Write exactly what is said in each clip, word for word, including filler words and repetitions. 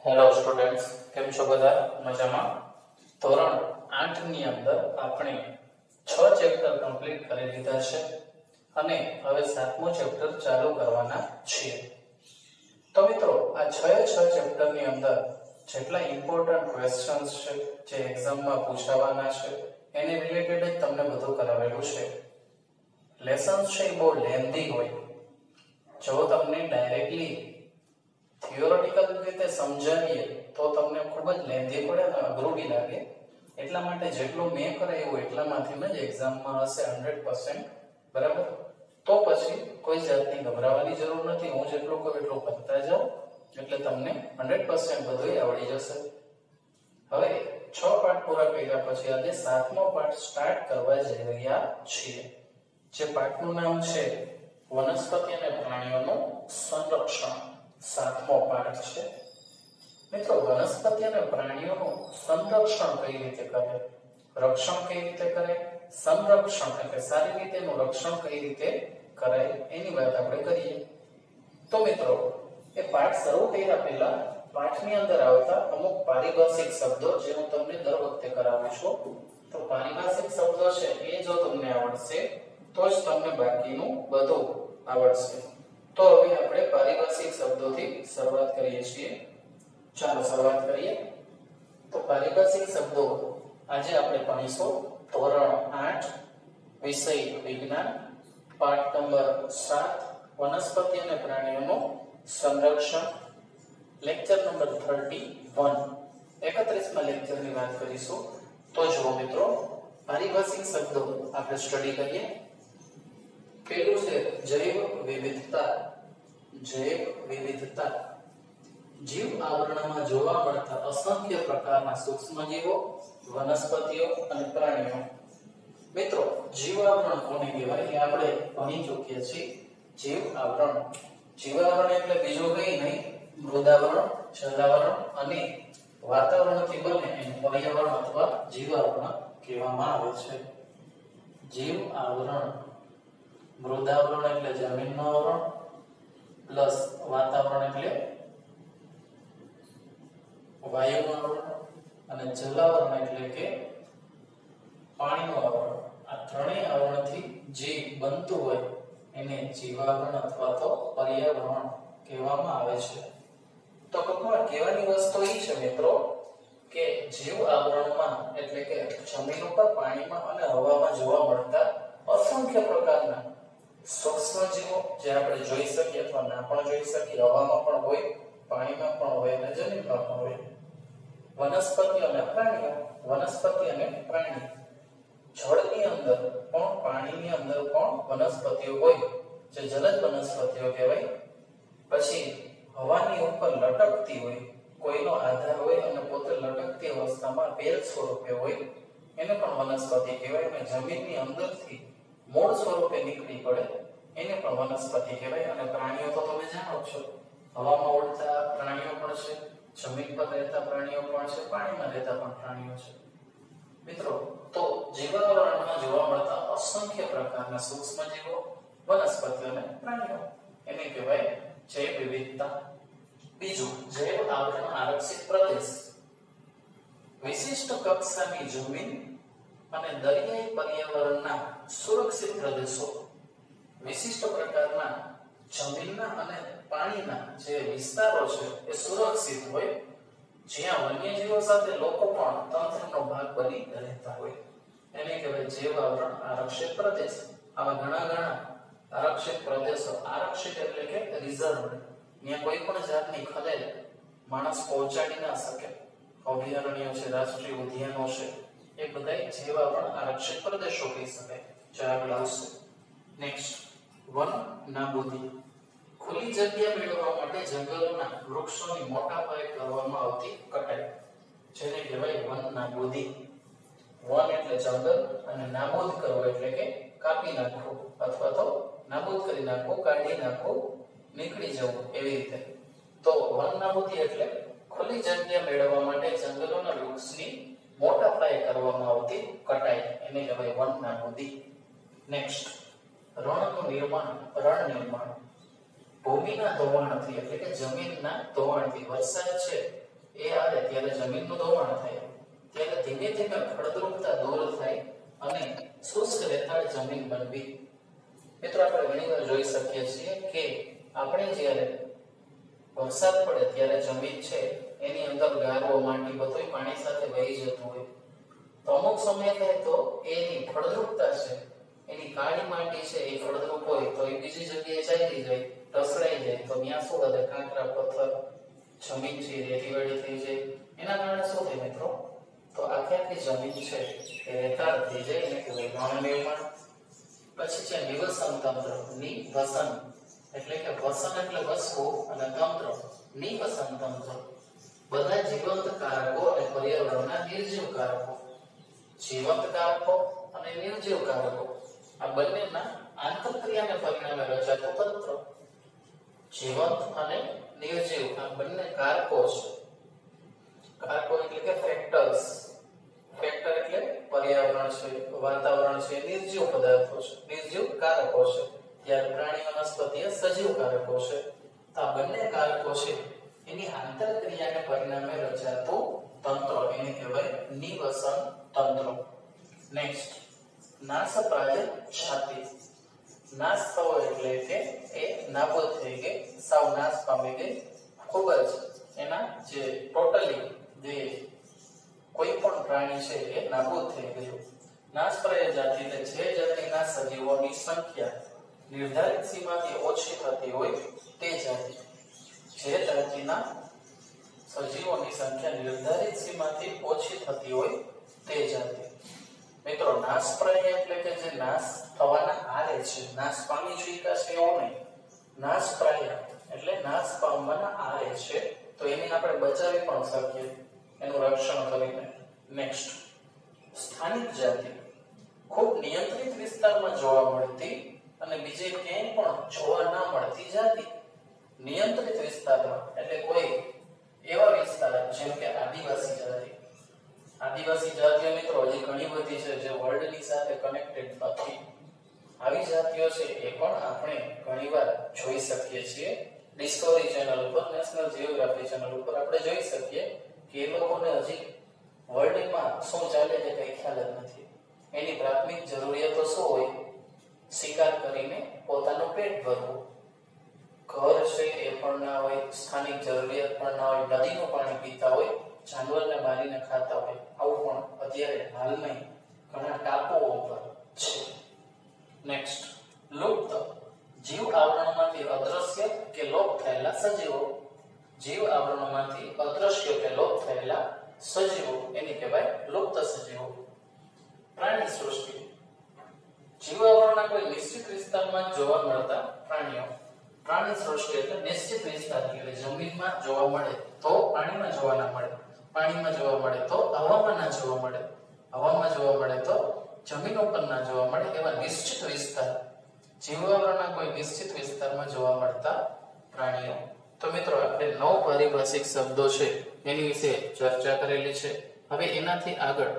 Hello students, કેમ છો બધા? મજામાં? ધોરણ આઠ ની અંદર આપણે છ ચેપ્ટર કમ્પ્લીટ કરી લીધા છે અને હવે સાતમું ચેપ્ટર ચાલુ કરવાના છીએ. તો મિત્રો, આ છ છ ચેપ્ટર ની અંદર જેટલા ઇમ્પોર્ટન્ટ ક્વેશ્ચન્સ છે જે એક્ઝામમાં પૂછાવાના છે એને રિલેટેડ જ તમને બધું કરાવેલું છે. લેસન્સ છે એ બહુ લેન્ધી હોય. જો તમને ડાયરેક્ટલી થિયોરેટિકલ રીતે સમજાવીએ તો તમને ખૂબ જ લેન્ધી પડે અને અઘરું બી લાગે. એટલા માટે જેટલું મેં કરાવ્યું એટલામાંથી જ એક્ઝામમાં હશે હંડ્રેડ પર્સન્ટ. બરાબર? તો પછી કોઈ જાતની ગભરાવાની જરૂર નથી. હું જેટલું કહું એટલું કરતા જાઓ એટલે તમને હંડ્રેડ પર્સન્ટ બધું આવડી જશે. હવે છ પાઠ પૂરા કર્યા પછી આજે સાતમો પાઠ સ્ટાર્ટ કરવા જઈ રહ્યા છીએ. જે પાઠનું નામ છે વનસ્પતિ અને પ્રાણીઓનું સંરક્ષણ. સાતમો પાઠ છે. મિત્રો, વનસ્પતિ અને પ્રાણીઓનું સંરક્ષણ કઈ રીતે કરે, રક્ષણ કઈ રીતે કરે, સંરક્ષણ એટલે સારી રીતે એનું રક્ષણ કઈ રીતે કરાય એની વાત આપણે કરીએ. તો મિત્રો, એ પાઠ શરૂ કર્યા પહેલા પાઠની અંદર આવતા અમુક પારિભાષિક શબ્દો જે હું તમને દર વખતે કરાવું છું. તો પારિભાષિક શબ્દો છે એ જો તમને આવડશે તો જ તમને બાકીનું બધું આવડશે. તો હવે આપણે પારિભાષિક શબ્દોથી શરૂઆત કરીએ છીએ. ચાલો શરૂઆત કરીએ. તો પારિભાષિક શબ્દો આજે આપણે ભણીશું ધોરણ આઠ વિષય વિજ્ઞાન, પાઠ નંબર સાત વનસ્પતિ અને પ્રાણીઓનું સંરક્ષણ, લેક્ચર નંબર થર્ટી વન. એકત્રીસમાં લેક્ચરની વાત કરીશું. તો જુઓ મિત્રો, પારિભાષિક શબ્દો આપણે સ્ટડી કરીએ. પેલું છે જૈવ વિવિધતા. જૈવ વિવિધતા જીવ આવરણમાં જોવા મળતા અસંખ્ય પ્રકારના સૂક્ષ્મજીવો, વનસ્પતિઓ અને પ્રાણીઓ. મિત્રો, જીવ આવરણ કોને કહેવાય એ આપણે ભણી ચૂક્યા છીએ. જીવ આવરણ જીવાવરણ એટલે બીજું કંઈ નહીં, મૃદાવરણ, જલાવરણ અને વાતાવરણથી બને એને પર્યાવરણ અથવા જીવાવરણ કહેવામાં આવે છે. જીવ આવરણ મૃદાવરણ એટલે જમીનનું આવરણ પ્લસ વાતાવરણ એટલે વાયુનું આવરણ અને જલાવરણ એટલે કે પાણીનું આવરણ. આ ત્રણેય આવરણથી જે બનતું હોય એને જીવાવરણ અથવા તો પર્યાવરણ કહેવામાં આવે છે. તો ટૂંકમાં કહેવાની વસ્તુ એ છે મિત્રો કે જીવ આવરણમાં એટલે કે જમીન ઉપર, પાણીમાં અને હવામાં જોવા મળતા અસંખ્ય પ્રકારના સૂક્ષ્મજીવો જે આપણે જોઈ શકીએ અથવા ના પણ જોઈ શકીએ, હવામાં પણ હોય, પાણીમાં પણ હોય અને જમીનમાં પણ હોય. વનસ્પતિ અને પ્રાણીઓ. વનસ્પતિ અને પ્રાણી જળની અંદર પણ પાણીની અંદર પણ વનસ્પતિઓ હોય જે જલજ વનસ્પતિઓ કહેવાય. પછી હવાની ઉપર લટકતી હોય, કોઈનો આધાર હોય અને પોતે લટકતી અવસ્થામાં બેલ સ્વરૂપે હોય એને પણ વનસ્પતિ કહેવાય. અને જમીનની અંદરથી મૂળ સ્વરૂપે નીકળી પડે એને પણ વનસ્પતિ કહેવાય. અને પ્રાણીઓ તો તમે જાણો છો, હવામાં ઉડતા પ્રાણીઓ પણ છે, જમીન પર રહેતા પ્રાણીઓ પણ છે, પાણીમાં રહેતા પણ પ્રાણીઓ છે. મિત્રો, તો જીવાવરણમાં જોવા મળતા અસંખ્ય પ્રકારના સૂક્ષ્મજીવો, વનસ્પતિઓ અને પ્રાણીઓ એને કહેવાય જૈવ વિવિધતા. બીજું, જૈવ આવરણ આરક્ષિત પ્રદેશ. વિશિષ્ટ કક્ષાની જમીન અને દરિયાઈ પર્યાવરણના સુરક્ષિત પ્રદેશો. વિશિષ્ટ પ્રકારના જમીનના અને પાણીના જે વિસ્તારો છે એ સુરક્ષિત હોય, જ્યાં વન્યજીવો સાથે લોકો પણ તંત્રનો ભાગ બની રહેતા હોય એને કહેવાય જૈવ આવરણ આરક્ષિત પ્રદેશ. આવા ઘણા ઘણા આરક્ષિત પ્રદેશો. આરક્ષિત એટલે કે રિઝર્વડ, ત્યાં કોઈ પણ જાતની ખલેલ માણસ પહોંચાડી ના શકે. અભયારણ્યો છે, રાષ્ટ્રીય ઉદ્યાનો છે, એ બધા જૈવ આવરણ આરક્ષિત પ્રદેશો કહી શકાય. જો આગળ આવશે નેક્સ્ટ, વન નાબૂદી. ખુલ્લી જગ્યા મેળવવા માટે જંગલોના વૃક્ષોની મોટા પાયે કરવામાં આવતી કટાઈ જેને કહેવાય વન નાબૂદી. વન એટલે જંગલ અને નાબૂદ કરવું એટલે કે કાપી નાખવું અથવા તો નાબૂદ કરી નાખવું, કાઢી નાખવું, નીકળી જવું એવી રીતે. તો વન નાબૂદી એટલે ખુલ્લી જગ્યા મેળવવા માટે જંગલોના વૃક્ષની મોટા પાયે કરવામાં આવતી કટાઈ એને કહેવાય વન નાબૂદી. નેક્સ્ટ, રણનું નિર્માણ. રણ નિર્માણ ભૂમિના ધોવાણથી એટલે કે જમીનના ધોવાણથી, વરસાદ છે એ આવે ત્યારે જમીનનું ધોવાણ થાય, ત્યારે ધીમે ધીમે ફળદ્રુપતા દૂર થાય અને શુષ્ક રેતાળ જમીન બનવી. મિત્રો આપણે ઘણીવાર જોઈ શકીએ છીએ કે આપણે જ્યારે વરસાદ પડે ત્યારે જમીન છે એની અંદર ગારો માટી બધું પાણી સાથે વહી જતું હોય, તો અમુક સમય થાય તો એની ફળદ્રુપતા છે, એની કાળી માટી છે એ ફળદ્રુપ હોય તો એ બીજી જગ્યાએ ચાલી જાય, ઢસડાઈ જાય, તો ત્યાં શું વધે? કાંકરા પથ્થર જમીન છે રેતીવાળી થઈ જાય. એના કારણે શું થાય મિત્રો? તો આખી આખી જમીન છે એ રેતાળ થઈ જાય, એને કહેવાય ગૌણ નિર્માણ. પછી છે નિવસન તંત્ર. નિવસન એટલે કે વસન એટલે વસવું અને તંત્ર નિવસન તંત્ર. બધા જીવંત કારકો અને પર્યાવરણના નિર્જીવ કારકો. જીવંત કારકો અને નિર્જીવ કારકો આ બંનેના આંતરક્રિયાને પરિણામે રચાતું તંત્ર. જીવંત અને નિર્જીવ આ બંને કારકો છે. કારકો એટલે કે ફેક્ટર્સ. ફેક્ટર એટલે પર્યાવરણ છે, વાતાવરણ છે, નિર્જીવ પદાર્થો છે, નિર્જીવ કારકો છે. જ્યારે પ્રાણી વનસ્પતિ સજીવ કારકો છે. આ બંને કારકો છે એની આંતરક્રિયાને પરિણામે રચાતું તંત્ર, એને કહેવાય નિવસન તંત્ર. નેક્સ્ટ, નાશપ્રાય જાતિ. નાશ થવો એટલે કે એ નાબૂદ થઈ ગઈ, સાવ નાશ પામી ગઈ, ખૂબ જ એના જે ટોટલી જે કોઈ પણ પ્રાણી છે એ નાબૂદ થઈ ગયું. નાશપ્રાય જાતિ એટલે જે જાતિના સજીવોની સંખ્યા નિર્ધારિત સીમાથી ઓછી થતી હોય તે જાતિ. જે જાતિના સજીવોની સંખ્યા નિર્ધારિત સીમાથી ઓછી થતી હોય તે જાતિ. મિત્રો નાશપ્રાય એટલે કે જે નાશ થવાના આરે છે, નાશ પામી ચૂક્યા છે એવો નહીં. નાશપ્રાય એટલે નાશ પામવાના આરે છે, તો એને આપણે બચાવી પણ શકીએ એનું રક્ષણ કરીને. નેક્સ્ટ, સ્થાનિક જાતિ. ખૂબ નિયંત્રિત વિસ્તારમાં જોવા મળતી અને બીજે ક્યાંય પણ જોવા ના મળતી જાતિ. નિયંત્રિત વિસ્તારમાં એટલે કોઈ એવા વિસ્તાર જેમ કે આદિવાસી જાતિ. આદિવાસી જાતિઓ મિત્રો હજી ઘણી બધી છે જે વર્લ્ડની સાથે કનેક્ટેડ નથી. આવી જાતિઓ છે એ પણ આપણે ઘણીવાર જોઈ શકીએ છીએ. ડિસ્કવરી ચેનલ ઉપર, નેશનલ જીઓગ્રાફી ચેનલ ઉપર આપણે જોઈ શકીએ કે એ લોકોને હજી વર્લ્ડમાં શું ચાલે છે કઈ ખ્યાલ જ નથી. એની પ્રાથમિક જરૂરિયાતો શું હોય? શિકાર કરીને પોતાનું પેટ ભરવું. ઘર છે એ પણ ના હોય, સ્થાનિક જરૂરિયાત પણ ના હોય, નદીનું પાણી પીતા હોય, જાનવરને મારીને ખાતા હોય. આવું પણ અત્યારે હાલમાં ઘણા ટાપુઓ ઉપર છે. નેક્સ્ટ, લુપ્ત. જીવ આવરણમાંથી અદ્રશ્ય કે લોપ થયેલા સજીવો. જીવ આવરણમાંથી અદ્રશ્ય કે લોપ થયેલા સજીવો એને કહેવાય લુપ્ત સજીવો. પ્રાણી સૃષ્ટિ. જીવ આવરણના કોઈ નિશ્ચિત વિસ્તારમાં જોવા મળતા પ્રાણીઓ. પ્રાણી સૃષ્ટિ એટલે નિશ્ચિત વિસ્તાર, એટલે જમીનમાં જોવા મળે તો પાણીમાં જોવા ના મળે, પાણીમાં જોવા મળે તો હવામાં ના જોવા મળે, હવામાં જોવા મળે તો જમીન ઉપર ના જોવા મળે એવા નિશ્ચિત વિસ્તાર. જીવાવરણના કોઈ નિશ્ચિત વિસ્તારમાં જોવા મળતા પ્રાણીઓ. તો મિત્રો આપણે નવ પારિભાષિક શબ્દો છે એની વિશે ચર્ચા કરેલી છે. હવે એનાથી આગળ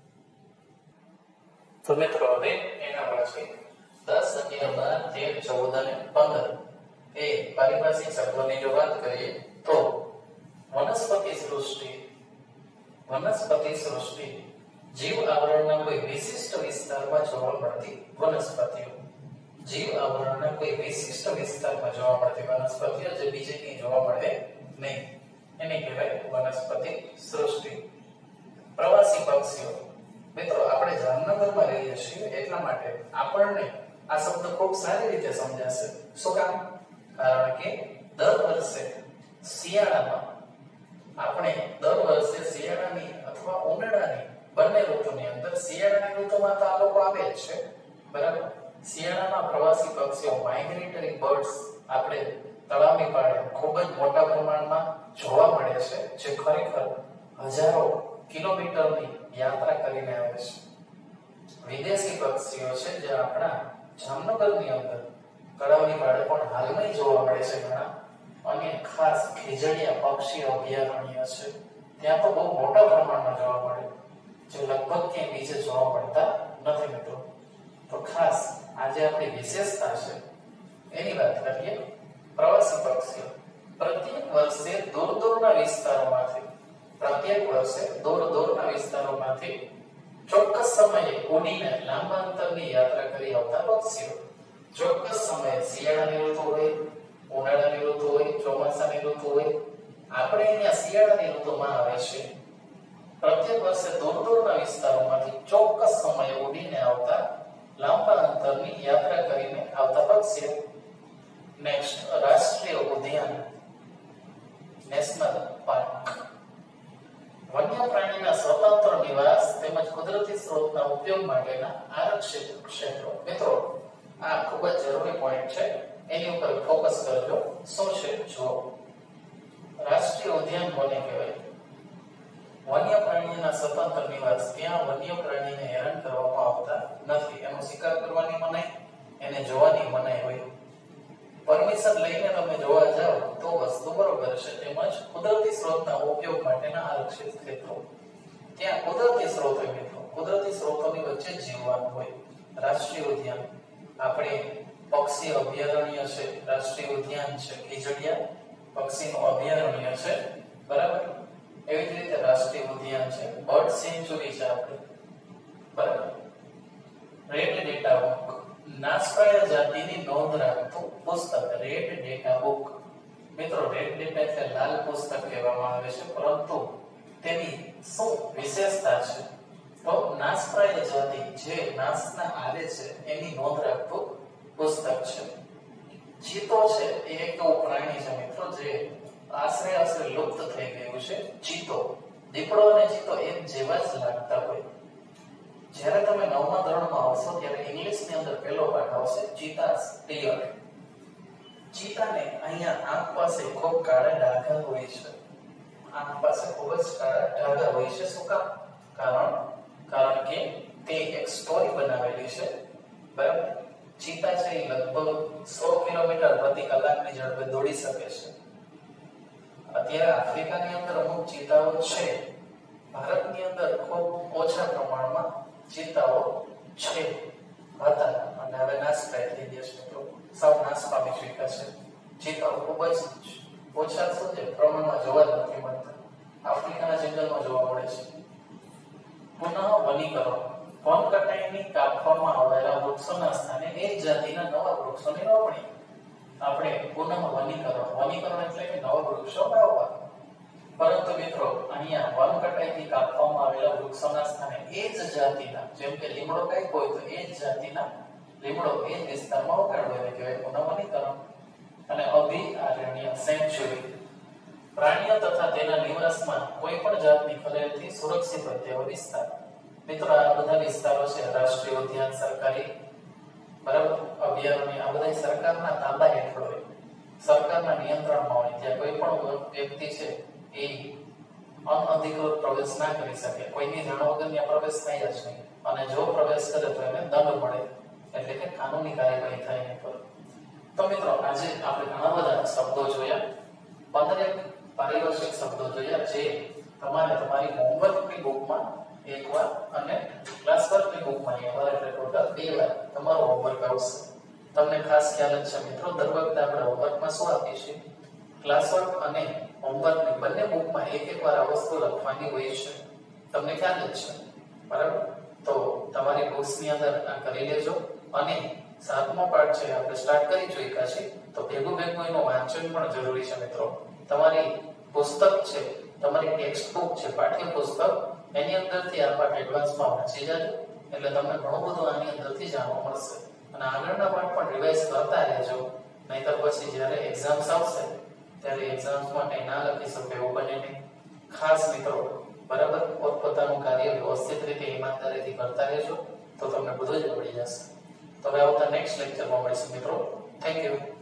તો મિત્રો હવે એના પછી દસ, અગિયાર, બાર, તેર, ચૌદ અને પંદર એ પારિભાષિક શબ્દોની જો વાત કરીએ તો વનસ્પતિ સૃષ્ટિ. વનસ્પતિ સૃષ્ટિ જીવ આવરણના કોઈ વિશિષ્ટ વિસ્તારમાં જોવા મળતી વનસ્પતિઓ. જીવ આવરણના કોઈ વિશિષ્ટ વિસ્તારમાં જોવા મળતી વનસ્પતિઓ જે બીજે ક્યાંય જોવા મળે નહીં, એને કહેવાય વનસ્પતિ સૃષ્ટિ. પ્રવાસી પક્ષીઓ. મિત્રો આપણે જામનગરમાં રહીએ છીએ એટલા માટે આપણને આ શબ્દ ખૂબ સારી રીતે સમજાશે. શું કામ? કારણ કે દર વર્ષે શિયાળામાં આપણે દર વર્ષે શિયાળાની અથવા ઉનાળાની બંને ઋતુની અંદર, શિયાળાની ઋતુમાં તો આ લોકો આવે જ છે, બરાબર. શિયાળામાં પ્રવાસી પક્ષીઓ માઇગ્રેટરી બર્ડ્સ આપણે તળાવની પાળે ખૂબ જ મોટા પ્રમાણમાં જોવા મળે છે, જે ખરેખર હજારો કિલોમીટરની યાત્રા કરીને આવે છે. વિદેશી પક્ષીઓ છે જે આપણા જામનગરની અંદર તળાવની પાળે પણ હાલમાં જોવા મળે છે ઘણા. અને ખાસ ખીજડીયા પક્ષી અભયારણ્ય છે, ત્યાં તો બહુ મોટા પ્રમાણમાં જોવા મળે, જે લગભગ ક્યાંય બીજે જોવા મળતા નથી મિત્રો. તો ખાસ આજે આપણી વિશેષતા છે એની વાત કરીએ. પ્રવાસી પક્ષીઓ પ્રત્યેક વર્ષે દૂર દૂરના વિસ્તારોમાંથી પ્રત્યેક વર્ષે દૂર દૂરના વિસ્તારોમાંથી ચોક્કસ સમયે ઉડીને લાંબા અંતરની યાત્રા કરી આવતા પક્ષીઓ. ચોક્કસ સમયે શિયાળાની ઋતુ હોય, ઉનાળાની ઋતુ હોય, ચોમાસાની ઋતુ હોય. આપણે અહીંયા શિયાળાની ઋતુમાં આવે છે. પ્રત્યેક વર્ષે દૂર દૂરના વિસ્તારોમાંથી ચોક્કસ સમયે ઉડીને આવતા લાંબા અંતરની યાત્રા કરીને આવતા પક્ષીઓ. નેક્સ્ટ, રાષ્ટ્રીય ઉદ્યાન, નેશનલ પાર્ક. વન્ય પ્રાણીના સ્વતંત્ર નિવાસ તેમજ કુદરતી સ્ત્રોતના ઉપયોગ માટેના આરક્ષિત ક્ષેત્રો. મિત્રો, આ ખૂબ જ જરૂરી પોઈન્ટ છે, એની ઉપર ફોકસ કરજો. શું છે જો રાષ્ટ્રીય ઉદ્યાન કોને કહેવાય? વન્ય પ્રાણીના સ્વતંત્ર નિવાસ, ત્યાં વન્ય પ્રાણીને હેરાન કરવામાં આવતા નથી. એનો શિકાર કરવાની મનાઈ, એને જોવાની મનાઈ હોય. પરમિશન લઈને તમે જોવા જાઓ તો વસ્તુ બરોબર છે. તેમજ કુદરતી સ્ત્રોતના ઉપયોગ માટેના આરક્ષિત ક્ષેત્રો, ત્યાં કુદરતી સ્ત્રોત હોય મિત્રો, કુદરતી સ્ત્રોતોની વચ્ચે જીવવાનું હોય. રાષ્ટ્રીય ઉદ્યાન, આપણે પક્ષી અભયારણ્ય છે, રાષ્ટ્રીય ઉદ્યાન છે, ખીજડીયા પક્ષીનું અભયારણ્ય છે, બરાબર. એવી જ રીતે રાષ્ટ્રીય ઉદ્યાન છે, બર્ડ સેન્ચ્યુરી છે આપણે, બરાબર. રેડ ડેટા બુક, નાશપાયા જાતિની નોંધ રાખતું પુસ્તક, રેડ ડેટા બુક. મિત્રો, રેડ ડેટા એટલે લાલ પુસ્તક કહેવામાં આવે છે, પરંતુ તેની શું વિશેષતા છે? તો નાશપાયા જાતિ જે નાશના આરે છે એની નોંધ રાખતું પુસ્તક છે. ચિત્તો છે એ એક એવું પ્રાણી છે મિત્રો જે આશરે આશરે લુપ્ત થઈ ગયું છે. ચિત્તો, દીપડો અને ચિત્તો એક જેવા જ લાગતા હોય. જ્યારે તમે નવમા ધોરણમાં આવશો ત્યારે ઇંગ્લિશની અંદર પહેલો પાઠ આવશે ચીતાસ, ડિયર. ચીતાને અહીંયા આંખ પાસે ખૂબ કાળા ડાઘા હોય છે. આંખ પાસે ખૂબ જ કાળા ડાઘા હોય છે. શું કામ? કારણ કારણ કે તે એક સ્ટોરી બનાવેલી છે, બરાબર. ચીતા છે એ લગભગ સો કિલોમીટર પ્રતિ કલાકની ઝડપે દોડી શકે છે. અત્યારે આફ્રિકાની અંદર અમુક ચીતાઓ છે, ભારતની અંદર ખૂબ ઓછા પ્રમાણમાં ચિત્તાઓ છે, હતા, અને હવે નાશ પામી થઈ ગયા છે મિત્રો, સાવ નાશ પામી ચૂક્યા છે. ચિત્તાઓ ખૂબ જ ઓછા શું છે પ્રમાણમાં જોવા જ નથી મળતા. આફ્રિકાના જંગલમાં જોવા મળે છે. પુનઃ વનીકરણ, વન કટાઈની કાપવામાં આવેલા વૃક્ષોના સ્થાને એક જાતિના નવા વૃક્ષોની રોપણી. આપણે પુનઃ વનીકરણ, વનીકરણ એટલે કે નવા વૃક્ષો વાવવા. પરંતુ મિત્રો, અહીંયા વન કટાઈથી કાપવામાં આવેલા વૃક્ષોના સ્થાને એ જ જાતિના, જેમ કે લીમડો કાંઈક હોય તો એ જ જાતિના લીમડો એ જ વિસ્તારમાં ઉગાડવો, એને કહેવાય પુનઃ વનીકરણ. અને અભયારણ્ય, સેન્ચ્યુરી, પ્રાણીઓ તથા તેના નિવાસમાં કોઈ પણ જાતની ખલેલથી સુરક્ષિત હોય તેવો વિસ્તાર. મિત્રો, આ બધા વિસ્તારો છે રાષ્ટ્રીય ઉદ્યાન, સરકારી, બરાબર, અભયારણ્ય, આ બધા સરકારના તાબા હેઠળ હોય, સરકારના નિયંત્રણમાં હોય. ત્યાં કોઈ પણ વ્યક્તિ છે એ અનઅધિકૃત પ્રવેશ ના કરી શકે, કોઈની જાણ વગર ત્યાં પ્રવેશ થાય જ નહીં. અને જો પ્રવેશ કરે તો એને દંડ મળે, એટલે કે કાનૂની કાર્યવાહી થાય એની પર. તો મિત્રો, આજે આપણે ઘણા બધા શબ્દો જોયા, પંદરેક પારિભાષિક શબ્દો જોયા, જે તમારે તમારી હોમવર્કની બુકમાં એકવાર અને ક્લાસવર્કની બુકમાં એકવાર, એટલે ટોટલ બે વાર તમારું હોમવર્ક આવશે. તમને ખાસ ખ્યાલ જ છે મિત્રો, દર વખતે આપણે હોમવર્કમાં શું આપીએ છીએ? ક્લાસવર્ક અને હોમવર્કની બંને બુકમાં એક એક વાર આ વસ્તુ લખવાની હોય છે. તમને ખ્યાલ જ છે, બરાબર. તો તમારી બુક્સની અંદર આ કરી લેજો. અને સાતમો પાઠ છે આપણે સ્ટાર્ટ કરી ચૂક્યા છીએ, તો ભેગું ભેગું એનું વાંચન પણ જરૂરી છે મિત્રો. તમારી પુસ્તક છે, તમારી ટેક્સ્ટ બુક છે, પાઠ્ય પુસ્તક, એની અંદરથી આ પાઠ એડવાન્સમાં વાંચી જાજો, એટલે તમને ઘણું બધું આની અંદરથી જાણવા મળશે. અને આગળના પાઠ પણ રિવાઇઝ કરતા રહેજો, નહીતર પછી જ્યારે એક્ઝામ્સ આવશે ત્યારે એક્ઝામ્સમાં કંઈ ના લખી શકો એવું બને નહીં. ખાસ મિત્રો, બરાબર, પોતપોતાનું કાર્ય વ્યવસ્થિત રીતે ઈમાનદારીથી કરતા રહેજો, તો તમને બધું જ આવડી જશે. તો હવે આવતા નેક્સ્ટ લેક્ચરમાં મળીશું મિત્રો. Thank you.